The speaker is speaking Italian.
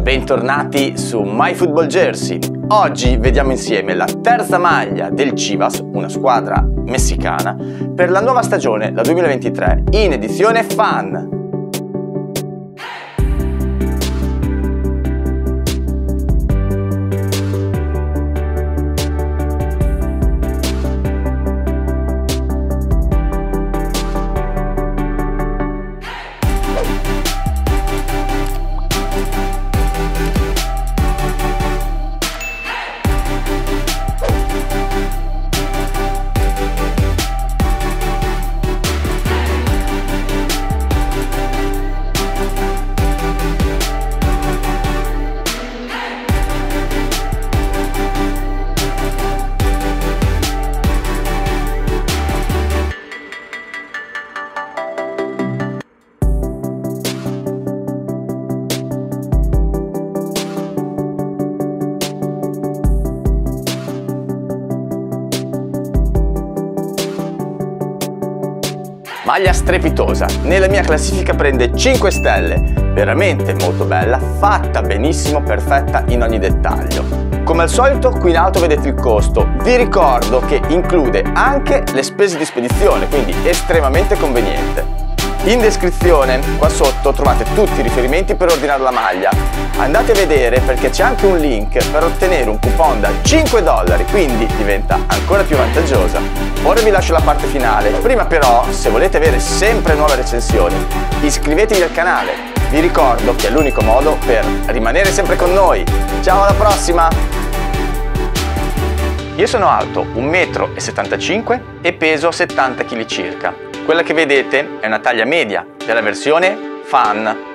Bentornati su MyFootballJersey. Oggi vediamo insieme la terza maglia del Chivas, una squadra messicana, per la nuova stagione, la 2023, in edizione Fan. Maglia strepitosa, nella mia classifica prende 5 stelle, veramente molto bella, fatta benissimo, perfetta in ogni dettaglio. Come al solito qui in alto vedete il costo, vi ricordo che include anche le spese di spedizione, quindi estremamente conveniente. In descrizione qua sotto trovate tutti i riferimenti per ordinare la maglia, andate a vedere perché c'è anche un link per ottenere un coupon da $5, quindi diventa ancora più vantaggiosa. Ora vi lascio la parte finale, prima però se volete avere sempre nuove recensioni iscrivetevi al canale, vi ricordo che è l'unico modo per rimanere sempre con noi. Ciao, alla prossima! Io sono alto 1,75 m e peso 70 kg circa. Quella che vedete è una taglia media della versione Fan.